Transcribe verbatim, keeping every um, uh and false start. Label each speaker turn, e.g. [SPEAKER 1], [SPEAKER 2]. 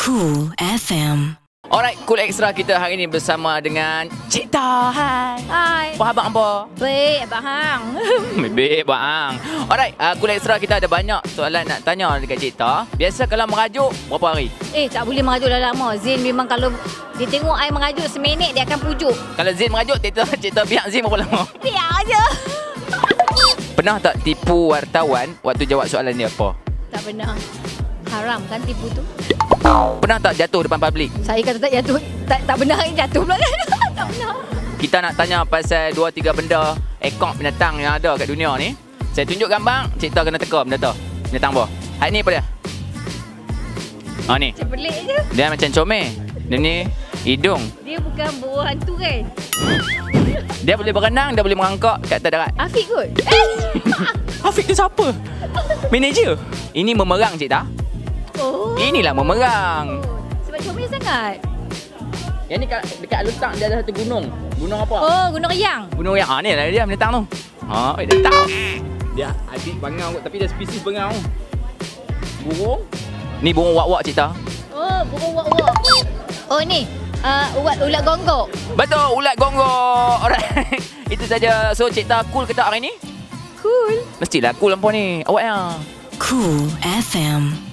[SPEAKER 1] Cool F M.
[SPEAKER 2] Alright, Cool Extra kita hari ni bersama dengan Cik Ta. Hai.
[SPEAKER 3] Hai.
[SPEAKER 2] Apa khabar hampa?
[SPEAKER 3] Baik, Abang Hang.
[SPEAKER 2] Baik, bang. Alright, uh, Cool Extra kita ada banyak soalan nak tanya dekat Cik Ta. Biasa kalau merajuk, berapa hari?
[SPEAKER 3] Eh, tak boleh merajuk dah lama. Zain memang kalau dia tengok I merajuk seminit, dia akan pujuk.
[SPEAKER 2] Kalau Zain merajuk, Cik Ta, Cik Ta biar Zain berapa lama?
[SPEAKER 3] Biar je.
[SPEAKER 2] Pernah tak tipu wartawan waktu jawab soalan dia apa?
[SPEAKER 3] Tak pernah. Haram kan tipu tu?
[SPEAKER 2] Pernah tak jatuh depan publik?
[SPEAKER 3] Saya kata tak jatuh. Tak, tak benar yang jatuh pula kan? Tak benar.
[SPEAKER 2] Kita nak tanya pasal dua tiga benda ekor binatang yang ada kat dunia ni. Saya tunjuk gambar, Cik Ta kena teka benda tu. Binatang apa? Hai ni apa dia? Ha ni.
[SPEAKER 3] Macam pelik je.
[SPEAKER 2] Dia macam comel. Dia ni hidung.
[SPEAKER 3] Dia bukan burung hantu kan?
[SPEAKER 2] Dia boleh berenang, dia boleh merangkak kat atas darat.
[SPEAKER 3] Afiq kot.
[SPEAKER 2] Afiq tu siapa? Manager. Ini memerang, Cik Ta.
[SPEAKER 3] Oh.
[SPEAKER 2] Inilah memerang.
[SPEAKER 3] Oh. Sebab comel sangat.
[SPEAKER 2] Yang ni kat, dekat Lutang dia ada satu gunung. Gunung apa?
[SPEAKER 3] Oh, Gunung Riang.
[SPEAKER 2] Gunung yang ah ni lah dia binatang tu. Ha, dia tahu. Dia adik bangau kot, tapi dia spesies bangau. Burung. Ni burung wak-wak, Cik Ta.
[SPEAKER 3] Oh, burung wak-wak. Oh ni, uh, ulat ulat gonggok.
[SPEAKER 2] Betul, ulat gonggok. Alright. Itu saja. So Cik Ta cool ke tak hari ni?
[SPEAKER 3] Cool.
[SPEAKER 2] Mestilah cool lampu ni. Awak yang
[SPEAKER 1] Cool F M.